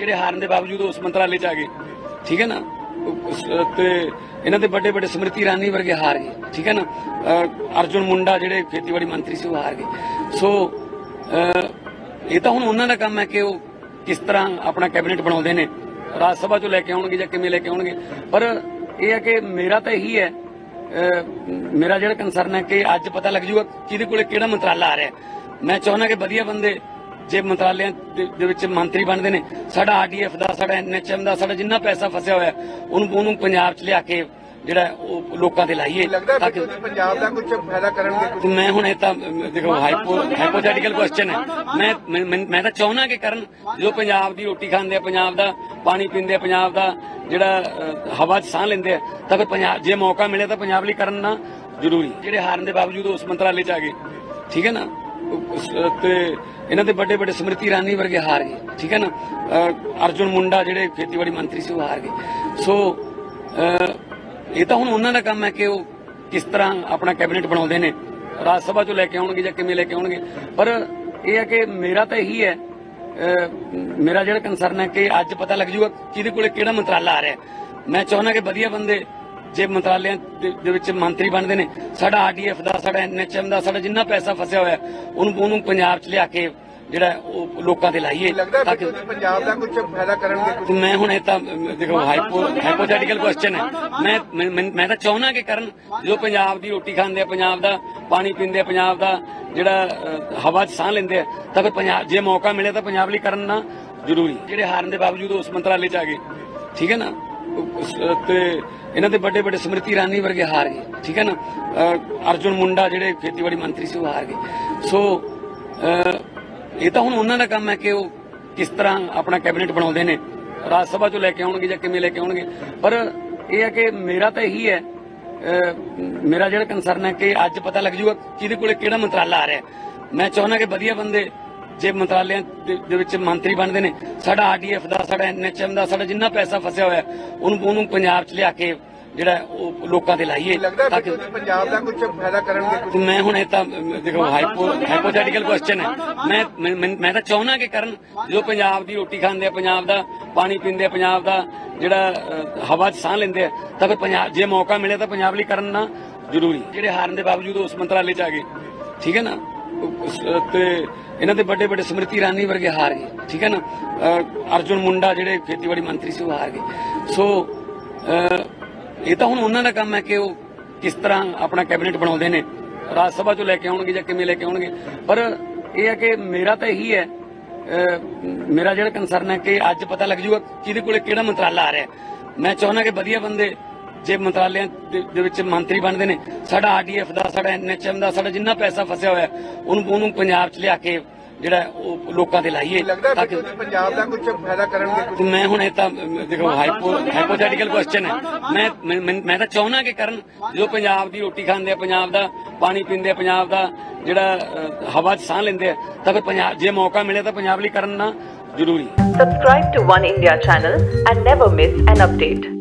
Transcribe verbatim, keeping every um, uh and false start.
ਜਿਹੜੇ ਹਾਰਨ ਦੇ ਬਾਵਜੂਦ ਉਸ ਮੰਤਰਾਲੇ ਚ ਆ ਗਏ, ਠੀਕ ਹੈ ਨਾ। ਤੇ ਇਹਨਾਂ ਦੇ ਵੱਡੇ ਵੱਡੇ ਸਮ੍ਰਿਤੀ ਇਰਾਨੀ ਵਰਗੇ ਹਾਰ ਗਏ, ਠੀਕ ਹੈ ਨਾ। ਅਰਜੁਨ ਮੁੰਡਾ ਜਿਹੜੇ ਖੇਤੀਬਾੜੀ ਮੰਤਰੀ ਸੀ ਉਹ ਹਾਰ ਗਏ। ਸੋ ਇਹ ਤਾਂ ਹੁਣ ਉਹਨਾਂ ਦਾ ਕੰਮ ਹੈ ਕਿ ਉਹ ਕਿਸ ਤਰ੍ਹਾਂ ਆਪਣਾ ਕੈਬਨਿਟ ਬਣਾਉਂਦੇ ਨੇ, ਰਾਜ ਸਭਾ ਚੋਂ ਲੈ ਕੇ ਆਉਣਗੇ ਜਾਂ ਕਿਵੇਂ ਲੈ ਕੇ ਆਉਣਗੇ। ਪਰ ਇਹ ਹੈ ਕਿ ਮੇਰਾ ਤਾਂ ਇਹੀ ਹੈ, ਮੇਰਾ ਜਿਹੜਾ ਕੰਸਰਨ ਹੈ ਕਿ ਅੱਜ ਪਤਾ ਲੱਗ ਜੂਗਾ ਕਿਹਦੇ ਕੋਲੇ ਕਿਹੜਾ ਮੰਤਰਾਲਾ ਆ ਰਿਹਾ। ਮੈਂ ਚਾਹੁੰਦਾ ਕਿ ਵਧੀਆ ਬੰਦੇ ਜੇ ਮੰਤਰਾਲਿਆਂ ਦੇ ਵਿੱਚ ਮੰਤਰੀ ਬਣਦੇ ਨੇ, ਸਾਡਾ ਆਰਡੀਐਫ ਦਾ, ਸਾਡਾ ਐਨਐਚਐਮ ਦਾ, ਸਾਡਾ ਜਿੰਨਾ ਪੈਸਾ ਫਸਿਆ ਹੋਇਆ ਉਹਨੂੰ ਉਹਨੂੰ ਪੰਜਾਬ 'ਚ ਲਿਆ ਕੇ ਜਿਹੜਾ ਉਹ ਲੋਕਾਂ ਤੇ ਲਾਈਏ ਤਾਂ ਕਿ ਪੰਜਾਬ ਦਾ ਕੁਝ ਫਾਇਦਾ ਕਰਨਗੇ। ਮੈਂ ਹੁਣ ਇਹ ਤਾਂ ਦੇਖੋ ਹਾਈਪੋ ਹਾਈਪੋਥੈਟੀਕਲ ਕੁਐਸਚਨ ਹੈ। ਮੈਂ ਮੈਂ ਤਾਂ ਚਾਹੁੰਦਾ ਕਿ ਕਰਨ, ਜੋ ਪੰਜਾਬ ਦੀ ਰੋਟੀ ਖਾਂਦੇ ਆ, ਪੰਜਾਬ ਦਾ ਪਾਣੀ ਪੀਂਦੇ ਆ, ਪੰਜਾਬ ਦਾ ਜਿਹੜਾ ਹਵਾ 'ਚ ਸਾਹ ਲੈਂਦੇ ਆ, ਤਾਂ ਫਿਰ ਪੰਜਾਬ ਜੇ ਮੌਕਾ ਮਿਲੇ ਤਾਂ ਪੰਜਾਬ ਲਈ ਕਰਨਾ ਜ਼ਰੂਰੀ। ਜਿਹੜੇ ਹਾਰਨ ਦੇ ਬਾਵਜੂਦ ਉਸ ਮੰਤਰਾਲੇ 'ਚ ਆ ਗਏ, ਠੀਕ ਹੈ ਨਾ। ਤੇ ਇਹਨਾਂ ਦੇ ਵੱਡੇ ਵੱਡੇ ਸਮ੍ਰਿਤੀ ਇਰਾਨੀ ਵਰਗੇ ਹਾਰ ਗਏ, ਠੀਕ ਹੈ ਨਾ। ਅਰਜੁਨ ਮੁੰਡਾ ਜਿਹੜੇ ਖੇਤੀਬਾੜੀ ਮੰਤਰੀ ਸੀ ਉਹ ਹਾਰ ਗਏ। ਸੋ ਇਹ ਤਾਂ ਹੁਣ ਉਹਨਾਂ ਦਾ ਕੰਮ ਹੈ ਕਿ ਉਹ ਕਿਸ ਤਰ੍ਹਾਂ ਆਪਣਾ ਕੈਬਨਿਟ ਬਣਾਉਂਦੇ ਨੇ, ਰਾਜ ਸਭਾ ਚੋਂ ਲੈ ਕੇ ਆਉਣਗੇ ਜਾਂ ਕਿਵੇਂ ਲੈ ਕੇ ਆਉਣਗੇ। ਪਰ ਇਹ ਹੈ ਕਿ ਮੇਰਾ ਤਾਂ ਇਹੀ ਹੈ, ਮੇਰਾ ਜਿਹੜਾ ਕੰਸਰਨ ਹੈ ਕਿ ਅੱਜ ਪਤਾ ਲੱਗ ਜੂਗਾ ਕਿਹਦੇ ਕੋਲੇ ਕਿਹੜਾ ਮੰਤਰਾਲਾ ਆ ਰਿਹਾ। ਮੈਂ ਚਾਹੁੰਦਾ ਕਿ ਵਧੀਆ ਬੰਦੇ ਜੇ ਮੰਤਰਾਲਿਆਂ ਦੇ ਵਿੱਚ ਮੰਤਰੀ ਬਣਦੇ ਨੇ, ਸਾਡਾ ਆਰਡੀਐਫ ਦਾ, ਸਾਡਾ ਐਨਐਚਐਮ ਦਾ, ਸਾਡਾ ਜਿੰਨਾ ਪੈਸਾ ਫਸਿਆ ਹੋਇਆ ਉਹਨੂੰ ਉਹਨੂੰ ਪੰਜਾਬ 'ਚ ਲਿਆ ਕੇ ਜਿਹੜਾ ਉਹ ਲੋਕਾਂ ਤੇ ਲਾਈਏ ਤਾਂ ਕਿ ਪੰਜਾਬ ਦਾ ਕੁਝ ਫਾਇਦਾ ਕਰਨਗੇ। ਮੈਂ ਹੁਣ ਇਹ ਤਾਂ ਦੇਖੋ ਹਾਈਪੋ ਹਾਈਪੋਥੈਟੀਕਲ ਕੁਐਸਚਨ ਹੈ। ਮੈਂ ਮੈਂ ਤਾਂ ਚਾਹੁੰਦਾ ਕਿ ਕਰਨ, ਜੋ ਪੰਜਾਬ ਦੀ ਰੋਟੀ ਖਾਂਦੇ ਆ, ਪੰਜਾਬ ਦਾ ਪਾਣੀ ਪੀਂਦੇ ਆ, ਪੰਜਾਬ ਦਾ ਜਿਹੜਾ ਹਵਾ 'ਚ ਸਾਹ ਲੈਂਦੇ ਆ, ਤਾਂ ਫਿਰ ਪੰਜਾਬ ਜੇ ਮੌਕਾ ਮਿਲੇ ਤਾਂ ਪੰਜਾਬ ਲਈ ਕਰਨਾ ਜ਼ਰੂਰੀ। ਜਿਹੜੇ ਹਾਰਨ ਦੇ ਬਾਵਜੂਦ ਉਸ ਮੰਤਰਾਲੇ 'ਚ ਆ ਗਏ, ਠੀਕ ਹੈ ਨਾ। ਤੇ ਇਹਨਾਂ ਦੇ ਵੱਡੇ ਵੱਡੇ ਸਮ੍ਰਿਤੀ ਇਰਾਨੀ ਵਰਗੇ ਹਾਰ ਗਏ, ਠੀਕ ਹੈ ਨਾ। ਅਰਜੁਨ ਮੁੰਡਾ ਜਿਹੜੇ ਖੇਤੀਬਾੜੀ ਮੰਤਰੀ ਸੀ ਉਹ ਹਾਰ ਗਏ। ਸੋ ਇਹ ਤਾਂ ਹੁਣ ਉਹਨਾਂ ਦਾ ਕੰਮ ਹੈ ਕਿ ਉਹ ਕਿਸ ਤਰ੍ਹਾਂ ਆਪਣਾ ਕੈਬਨਿਟ ਬਣਾਉਂਦੇ ਨੇ, ਰਾਜ ਸਭਾ ਚੋਂ ਲੈ ਕੇ ਆਉਣਗੇ ਜਾਂ ਕਿਵੇਂ ਲੈ ਕੇ ਆਉਣਗੇ। ਪਰ ਇਹ ਹੈ ਕਿ ਮੇਰਾ ਤਾਂ ਇਹੀ ਹੈ, ਮੇਰਾ ਜਿਹੜਾ ਕੰਸਰਨ ਹੈ ਕਿ ਅੱਜ ਪਤਾ ਲੱਗ ਜੂਗਾ ਕਿਹਦੇ ਕੋਲੇ ਕਿਹੜਾ ਮੰਤਰਾਲਾ ਆ ਰਿਹਾ। ਮੈਂ ਚਾਹੁੰਦਾ ਕਿ ਵਧੀਆ ਬੰਦੇ ਜੇ ਮੰਤਰਾਲਿਆਂ ਦੇ ਵਿੱਚ ਮੰਤਰੀ ਬਣਦੇ ਨੇ, ਸਾਡਾ ਆਰਡੀਐਫ ਦਾ, ਸਾਡਾ ਐਨਐਚਐਮ ਦਾ, ਸਾਡਾ ਜਿੰਨਾ ਪੈਸਾ ਫਸਿਆ ਹੋਇਆ ਉਹਨੂੰ ਉਹਨੂੰ ਪੰਜਾਬ 'ਚ ਲਿਆ ਕੇ ਜਿਹੜਾ ਉਹ ਲੋਕਾਂ ਤੇ ਲਾਈਏ ਤਾਂ ਕਿ ਪੰਜਾਬ ਦਾ ਕੁਝ ਫਾਇਦਾ ਕਰਨਗੇ। ਮੈਂ ਹੁਣ ਇਹ ਤਾਂ ਦੇਖੋ ਹਾਈਪੋ ਹਾਈਪੋਥੈਟੀਕਲ ਕੁਐਸਚਨ ਹੈ। ਮੈਂ ਮੈਂ ਤਾਂ ਚਾਹੁੰਦਾ ਕਿ ਕਰਨ, ਜੋ ਪੰਜਾਬ ਦੀ ਰੋਟੀ ਖਾਂਦੇ ਆ, ਪੰਜਾਬ ਦਾ ਪਾਣੀ ਪੀਂਦੇ ਆ, ਪੰਜਾਬ ਦਾ ਜਿਹੜਾ ਹਵਾ 'ਚ ਸਾਹ ਲੈਂਦੇ ਆ, ਤਾਂ ਫਿਰ ਪੰਜਾਬ ਜੇ ਮੌਕਾ ਮਿਲੇ ਤਾਂ ਪੰਜਾਬ ਲਈ ਕਰਨਾ ਜ਼ਰੂਰੀ। ਜਿਹੜੇ ਹਾਰਨ ਦੇ ਬਾਵਜੂਦ ਉਸ ਮੰਤਰਾਲੇ 'ਚ ਆ ਗਏ, ਠੀਕ ਹੈ ਨਾ। ਤੇ ਇਹਨਾਂ ਦੇ ਵੱਡੇ ਵੱਡੇ ਸਮ੍ਰਿਤੀ ਇਰਾਨੀ ਵਰਗੇ ਹਾਰ ਗਏ, ਠੀਕ ਹੈ ਨਾ। ਅਰਜੁਨ ਮੁੰਡਾ ਜਿਹੜੇ ਖੇਤੀਬਾੜੀ ਮੰਤਰੀ ਸੀ ਉਹ ਹਾਰ ਗਏ। ਸੋ ਇਹ ਤਾਂ ਹੁਣ ਉਹਨਾਂ ਦਾ ਕੰਮ ਹੈ ਕਿ ਉਹ ਕਿਸ ਤਰ੍ਹਾਂ ਆਪਣਾ ਕੈਬਨਿਟ ਬਣਾਉਂਦੇ ਨੇ, ਰਾਜ ਸਭਾ ਚੋਂ ਲੈ ਕੇ ਆਉਣਗੇ ਜਾਂ ਕਿਵੇਂ ਲੈ ਕੇ ਆਉਣਗੇ। ਪਰ ਇਹ ਹੈ ਕਿ ਮੇਰਾ ਤਾਂ ਇਹੀ ਹੈ, ਮੇਰਾ ਜਿਹੜਾ ਕੰਸਰਨ ਹੈ ਕਿ ਅੱਜ ਪਤਾ ਲੱਗ ਜੂਗਾ ਕਿਹਦੇ ਕੋਲੇ ਕਿਹੜਾ ਮੰਤਰਾਲਾ ਆ ਰਿਹਾ। ਮੈਂ ਚਾਹੁੰਦਾ ਕਿ ਵਧੀਆ ਬੰਦੇ ਜੇ ਮੰਤਰਾਲਿਆਂ ਦੇ ਵਿੱਚ ਮੰਤਰੀ ਬਣਦੇ ਨੇ, ਸਾਡਾ ਆਰਡੀਐਫ ਦਾ, ਸਾਡਾ ਐਨਐਚਐਮ ਦਾ, ਸਾਡਾ ਜਿੰਨਾ ਪੈਸਾ ਫਸਿਆ ਹੋਇਆ ਉਹਨੂੰ ਉਹਨੂੰ ਪੰਜਾਬ 'ਚ ਲਿਆ ਕੇ ਜਿਹੜਾ ਉਹ ਲੋਕਾਂ ਤੇ ਲਾਈਏ ਤਾਂ ਕਿ ਪੰਜਾਬ ਦਾ ਕੁਝ ਫਾਇਦਾ ਕਰਨਗੇ। ਮੈਂ ਹੁਣ ਇਹ ਤਾਂ ਦੇਖੋ ਹਾਈਪੋ ਹਾਈਪੋਥੈਟੀਕਲ ਕੁਐਸਚਨ ਹੈ। ਮੈਂ ਮੈਂ ਤਾਂ ਚਾਹੁੰਦਾ ਕਿ ਕਰਨ, ਜੋ ਪੰਜਾਬ ਦੀ ਰੋਟੀ ਖਾਂਦੇ ਆ, ਪੰਜਾਬ ਦਾ ਪਾਣੀ ਪੀਂਦੇ ਆ, ਪੰਜਾਬ ਦਾ ਜਿਹੜਾ ਹਵਾ 'ਚ ਸਾਹ ਲੈਂਦੇ ਆ, ਤਾਂ ਫਿਰ ਪੰਜਾਬ ਜੇ ਮੌਕਾ ਮਿਲੇ ਤਾਂ ਪੰਜਾਬ ਲਈ ਕਰਨਾ ਜ਼ਰੂਰੀ। Subscribe to One India channel and never miss an update.